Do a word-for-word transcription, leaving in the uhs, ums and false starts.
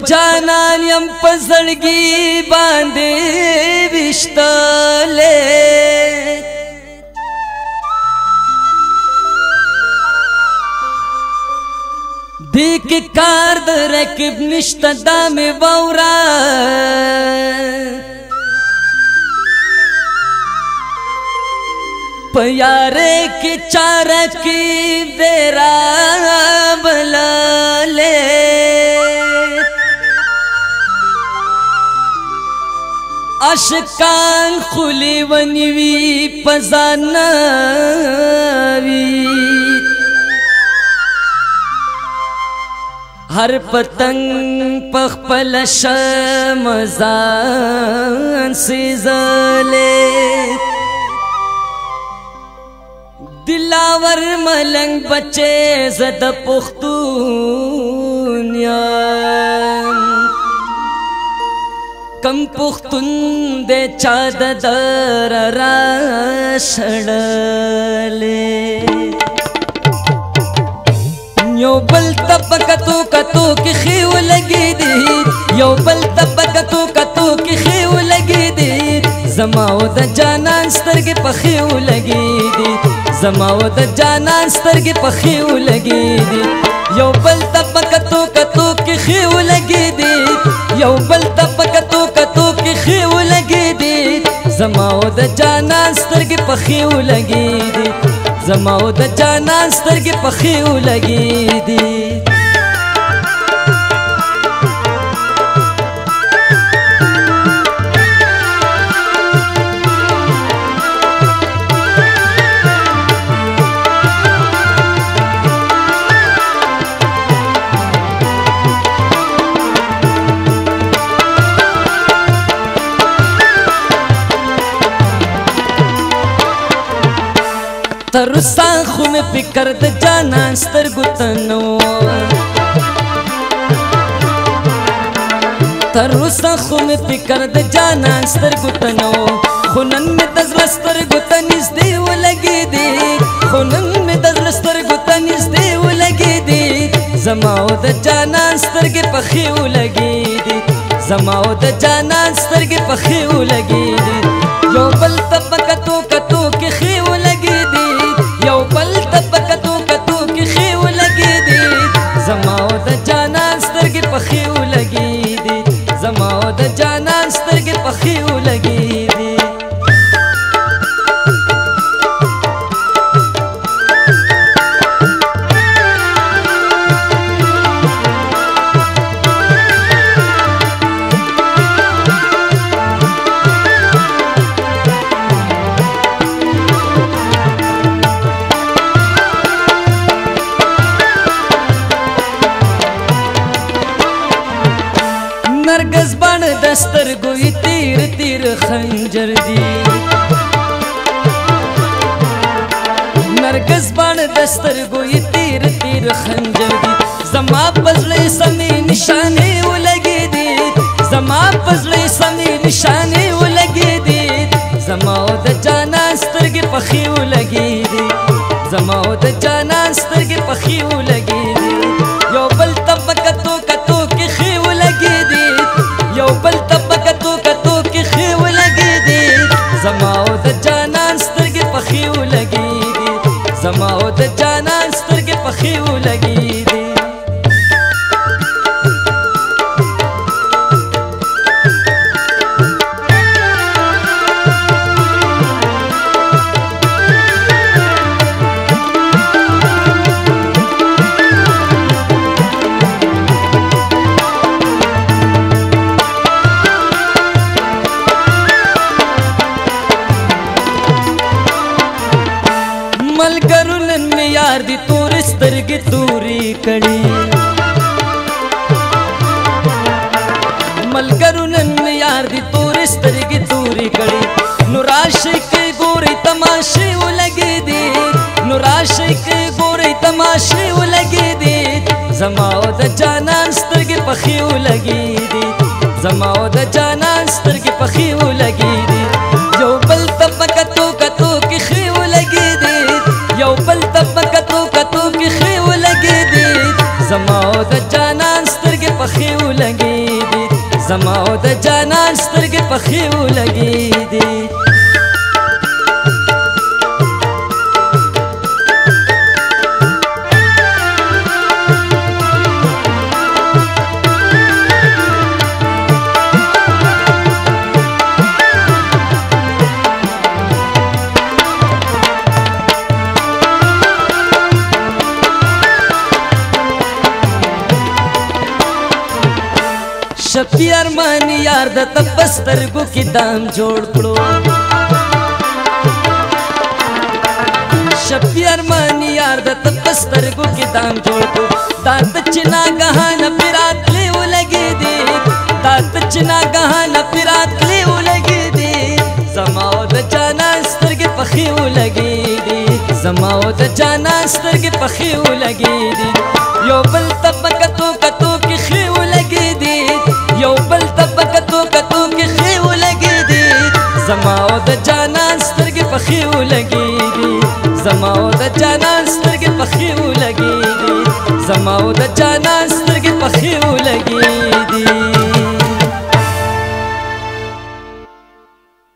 جانان یم پزړګي باندې وشتلې دیک کار د رکب نشته دا مې وورا پیارے کی چارہ کی دیرا بلالے اشکان خلی ونیوی پزانوی ہر پتنگ پخپل شمزان سیزلے دلاور ملنگ بچے زد پختون یان کم پختون دے چاد در راشڑلے یو بل تب کتو کتو کی خیو لگی دی یو بل تب کتو کتو کی خیو لگی دی زماو د جانان سترګې په خیو لګي دي زماو د جانان سترګې په خیو لګي دي یو بل ته په کتو کتو کې خیو لګي دي یو بل ته په کتو کتو کې خیو لګي دي زماو د جانان سترګې په خیو لګي دي زماو د جانان سترګې په خیو لګي دي ترسا خو می فکر د جانان سترګو ته نو ترسا خو می فکر د جانان سترګو ته نو خو نن می د زړه سترګو ته نږدې ولګې دي خو نن می د زړه سترګو ته نږدې ولګې دي زماو د جانان سترګې په خیو لګې دي زماو د جانان سترګې په خیو لګې دي یو بل ته په کتو کتو کې خیو لګې دي یو بل ته په کتو کتو کې خیو لګې دي زماو د جانان سترګې په خیو لګې دي زماو د جانان سترګې په خیو لګې دي نرگس بان دستر گوی تیر تیر خنجر دی نرگس بان دستر گوی تیر تیر خنجر دی زما پزلی سمی نشانی ولگی دی زما پزلی سمی نشانی ولگی دی زماو د جانان سترګې په خیو لګی دی زماو د جانان سترګې په خیو لګی دی یو بل تب کتو کتو کې خیو لګی دی یو بل تب کتو کتو کې خیو لګی دی زماو د جانان سترګې په خیو لګی دی زماو د جانان سترګې په خیو لګی دی ملګرو نن مې یار دي تورې سترګې تورې کړي ملګرو نن مې یار دي تورې سترګې تورې کړي نو راشي کې ګورې تماشې ولګې دي نو راشي کې ګورې تماشې ولګې دي زماو د جانان سترګې په خیو لګې دي زماو د جانان سترګې په خیو لګې دي یو بل ته په کتو کتو کې خیو لګې دي یو بل ته په کتو کتو کې خیو لګې دي زماو د جانان سترګې په خیو لګې د جانان سترګې پخې ولګېدې شپی ارمان یار د تپسترګو کې دام جوړ کړو شپی ارمان یار د تپسترګو کې دام جوړ کړو دات چنا غهان پیرات له ولګې دي دات چنا غهان پیرات له ولګې دي زماو د جانا سترګې پخې ولګې دي زماو د جانا سترګې پخې ولګې دي یو بل تبکتو کتو کې خې ولګې دي یو بل تبکتو کتو کې خې ولګې دي زماو د جانان سترګې پخې ولګې دي زماو د جانان سترګې پخې ولګې دي زماو د جانان سترګې پخې ولګې دي